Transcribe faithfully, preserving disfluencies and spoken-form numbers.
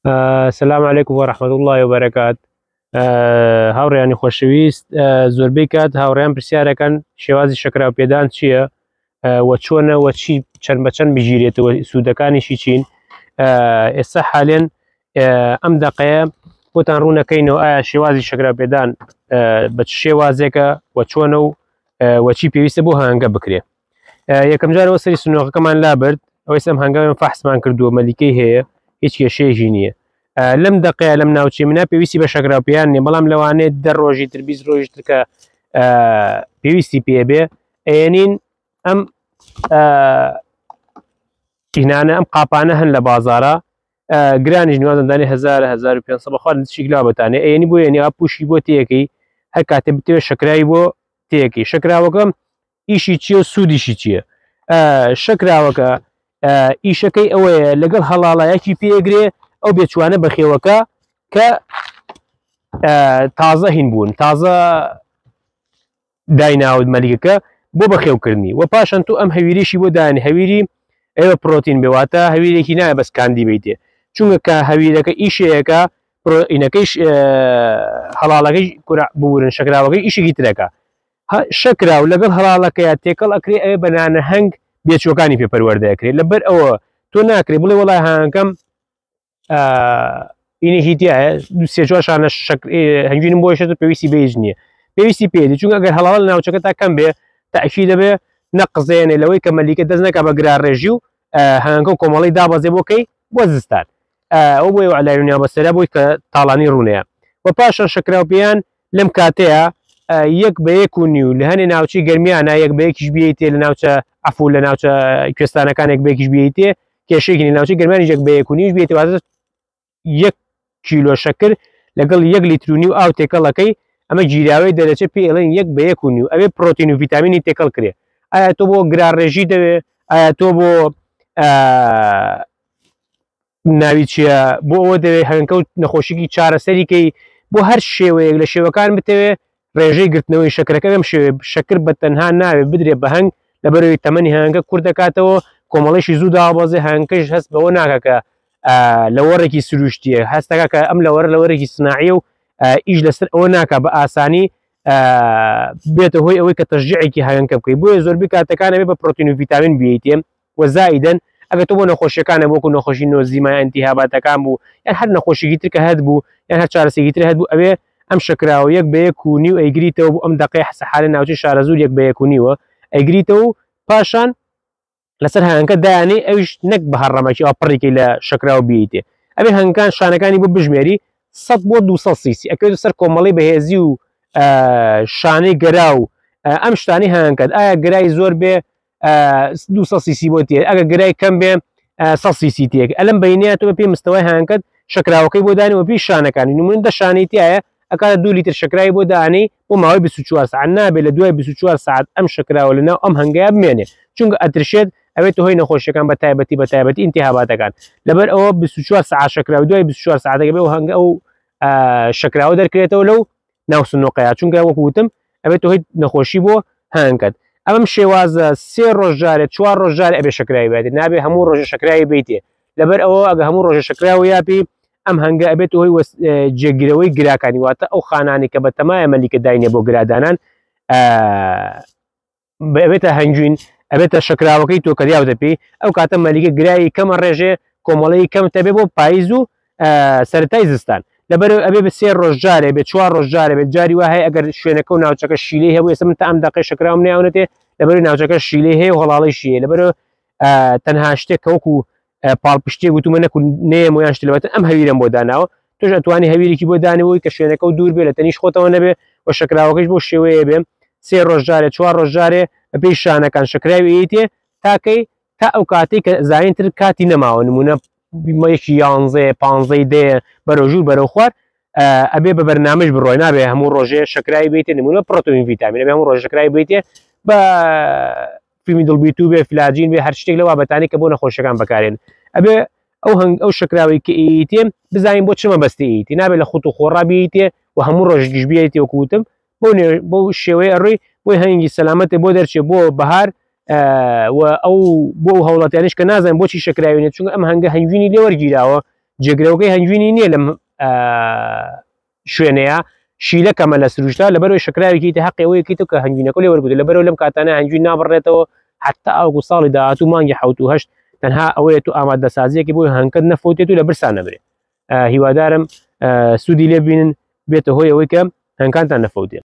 السلام عليكم ورحمة الله وبركاته. هاوڕێیانی خۆشەویست، زۆربەی کات هاوڕێیان پرسیارەکەن شێوازی شەکراو پێدان چییە و چۆنە و چی چەند بە چەند بژیرێتەوە سوودەکانیشی چین. ئێستا حالێن ئەم دەقەیە بۆتان ڕوونەکەینەوە ئایا شێوازی شەکراو پێدان بە چ شێوازێکە و چۆنە و وەچی پێویستە بۆ هەنگە بکرێ. یەکەم جارەوە سەری سنووقەکەمان لابرد، ئەوەی سەم هەنگاوێن فەحسمان کردووە مەلیکەی هەیە، هیچ کێشەیەکی نییە. لەم دەقەیە لەم ناوچێ منە پێویستی بە شەکراوپێیان نیە، بەڵام لەوانێت دە ڕۆژی تر بیست ڕۆژی تر کە پێویستی پێبێ ئێنین ئەم ئینانە ئەم قاپانە هەن لە بازارە، گرانیش نوازەندانی هەزار هەزار و پێنج سەد بەخوارد شیکلا بەتانێ ئێنی بۆ یێنی پوشی بۆ تێەکەی هەر کاتێ بتوێ شەکرایی بۆ تێەکەی. شەکراوەکەم ئیشی چییە و سوودیشی چییە؟ شەکراوەکە ئیشەکەی ئەوەیە لەگەڵ هەڵاڵایەکی پێگرێ ئەو بێچوانە بەخێوەکە کە تازە هین بوون، تازە دایناوت مەلیکەکە بۆ بەخێوکردنی و پاشان تو ئەم هەویریشی بۆ دانی هەویری ئێوە پرۆتین بێواتە هەویرێکی نایە بەس کاندی بیتێ، چونکە کە هەویرەکە ئیشەیەەکە پرۆئینەکەیش هەڵاڵەکەی کورع بورن شەکراوەکەی ئیشێکی ترەکە. شەکراو لەگەڵ هەڵاڵەکەیە تێکەڵ ئەکرێ ئەوێ بەنانە هەنگ بێچوەکانی پێپەروەردەکرێت. لەبەر ئەوە تۆ ناکرێ بڵێ وەڵای هەنگەکەم ئینی هیتیایە سێ چوارشانە هەنگوینم بۆ شێت و پێویستی بێژ نییە، پێویستی پێدی، چونکە ئەگەر هەڵاڵ ناوچەکە تا کەم بێ تاکی دەبێ نەقزێنێ لەوەی کە مەلیکە دەست نەکە بە گرارڕێژی و هەنگە کۆمەڵی دابەزێ بۆکەی بۆ زستان. ئەو بۆی عەلایونیا بەسەرا بۆی کە تاڵانی ڕوونەیە و پاشان شەکراوپێیان لەم کاتەیە یەک بە یەک و نیو لە هەنێ ناوچی گەرمیانە یەک بە یەکیش بیتێ لە ناوچە عەفو لە ناوچە کوێستانەکانێک بەیەکیش بیتێ کێشێکی ناوچی گەرمانی یەک بە یەک و نیوش بێتێ، واتە یەک کیلۆ شەکر لەگەڵ یەک لیتر و نیو ئاو تێکەڵەکەی ئەمە گیراوەی دەرەچێت پێ ئەڵێن یەک بە یەک و نیو، ئەوێ پرۆتین و ڤیتامینی تێکەڵ کرێ. ئایا تۆ بۆ گرارڕێژی دەوێ؟ ئایا تۆ بۆ ناوی چییە بۆ ئەوە دەوێت هەنگکەوت نەخۆشیی چارەسەریکەی بۆ هەر شێوەیەک لە شێوەکان بتەوێ ڕێژەی گرتنەوەی شەکرەکە ئەم شێوێ شەکر بە تەنها ناوێت بدرێت بە هەنگ لەبەرەوەی تەمەنی هەنگە کوور دەکاتەوە، کۆمەڵێکی زوو دابەزێ، هەنگکەش هەست بەوە ناکەکە لە وەڕێکی سروشتیە، هەستەکە کە ئەم لە وەرە لە وەرەێکی سناعیە و ئیش لەسەر ئەوە ناکە بە ئاسانی بێتە هۆی ئەوەی کە تەشجیعێکی هەنگکە بکەیت. بۆیە زۆربەی کاتەکانە بێ بە پرۆتین و ڤیتامین بیتێ و زائیدەن ئەگەر تۆ بۆ نەخۆشیەکانە بۆکو نەخۆشی نۆزیمای ئەنتیهاباتەکان بوو یان هەر نەخۆشیی تر کە هەت بوو یان هەر چارەسێکی تر هەت بوو ئەوێ ئەم شەکراوە یەک بە یەک و نیو ئەیگریتەوە بۆ ئەم دەقەی حالە ناوچەی شارەزوور یەک بە یەک و نیوە ئەیگریتەوە و پاشان لەسەر هەنگەکە دایانێ ئەویش نەک بە هەڕەمەکی ئاپڕێکی لە شەکراوە بیتێ. ئەبێ هەنگەکان شانەکانی بۆ بژمێری سەد بۆ دووسەد سیسی ئەکەوێتە سەر کۆمەڵی بەهێزی و شانەی گەرا و ئەم شتانی هەنگکەت ئایا گرای زۆر بێ دووسەد سیسی بۆ تێ، ئەگە گرای کەم بێ سەد سیسی تێک ئەلەم بینەیە تۆ بە پێی مستەوای هەنگکەت شەکراوەکەی بۆ دانی و پێی شانەکانی نمونە دە شانەی تایە ئەکاتە دوو لیتر شەکرایی بۆ دانی بۆ ماوەی بیست و چوار ساعت نابێت لە دوای بیست و چوار ساعت ئەم شەکراوە لەناو ئەم هەنگەیە بمێنێ، چونکە ئەترشێت ئەوێت هۆی نەخۆشیەکان بە تایبەتی بە تایبەتی ئینتیهاباتەکان. لەبەر ئەوە بیست و چوار ساعت شەکراوی دوای بیست و چوار ساعتەکە بێ و هەنگە ئەو شەکراوە دەرکرێتەوە لەو ناو سنووقەیە، چونکە وەکو وتم ئەبێت هۆی نەخۆشی بۆ هەنگکەت. ئەمەم شێوازە سێ ڕۆژارێت چوار ڕۆژارێ ئەبێ شەکراوی بێت، نابێ هەموو ڕۆژە شەکراوی بیتێ. لەبەر ئەوە ئەگە هەموو ڕۆژە شەکراوی یاپی ئەم هەنگە ئەبێت هۆی جێگیرەوەی گراکانی، واتە ئەو خانانی کە بە تەمایە مەلیکە داینێ بۆ گرادانان ئەبێتە هەنگوین، ئەبێتە شەکراوەکەی تۆ کەریاو دەپی ئەو کاتە مەلیکە گرایی کەمە ڕێژێ کۆمەڵەی کەم تەبێ بۆ پاییز و سەرەتای زستان. لەبەر ئەبێ بە سێ ڕۆژارێ بێت چوار ڕۆژارێ بێت جاری وا هەیە ئەگەر شوێنەکە و ناوچەکە شیلەی هەبوو ئێستا من تا ئەم دەقەی شەکراوم ناونێتێ لەبەر ناوچەکە شیلەی هەیە و هەڵاڵی شیە، لەبەر تەنها شتێک کە وەکو پاڵپشتێک وتومە نەکو نێم و یان شتلەوەتە ئەم هەویرم بۆ داناوە تۆش ئەتوانی هەویرێکی بۆ دانەوەی کە شوێنەکە و دوور بێ لە تەنیش خۆتەوە نەبێ و شەکراوەکەش بۆ شێوەیە بێ سێ ڕۆژارێ چوار ڕۆژارێ بەپێی شانەکان شەکراوی ئیتێ تاکەی تا ئەو کاتێک کە زاینتر کاتی نەماوە نمونە یەکی یانزە پانزەی دێ بەرەو ژوور بەرەو خوار ئەبێ بە بەرنامەش بڕۆی نابێ هەموو ڕۆژێ شەکراوی بێتێ نمونە پرۆتین ڤیتامین ئەبێ هەموو ڕۆژ شەکراوی بێتێ بە فیلمی دڵبیت و بێ فلاجین بێ هەر شتێک لەوا بەتانی کە بۆ نەخۆشیەکان بەکارێن. ئەبێ ئەو هەنگ ئەو شەکراوی کە ئیتێ بزانین بۆ چمە بەستی ئیتی نابێت لە خوت و خۆڕا بیتێ و هەموو ڕۆژگیش بێتی وەکوتم بۆ شێوەیە ڕووی بۆی هەنگی سەلامەتێ بۆ دەرچێ بۆ بەهار و ئەو بۆ هەوڵاتیانش کە نازانین بۆچی شەکراوێنێت چونکە ئەم هەنگە هەنگوینی لێوەرگیراوە جێگرەوەکەی هەنگوینی نییە لەم شوێنەیە شیلە کەمە لە سروشتا لەبەرەوەی شکراوێکی تە حەقەوەیەکی تو کە هەنگوینەکە لێ وەرگرت لەبەرەوە لەم کاتانە هەنگوین نابڕێتەوە حتا ئەوکو ساڵی داهاتوو مانگی حەوت و هەشت تەنها ئەوەیە تو ئامادەسازیەکی بۆی هەنکەت نەفوتێت و لە برسان نەبرێت هیوادارم سوودی لێ بینن بێتە هۆی ئەوەی کە هەنگکانتان نەفەوتێت.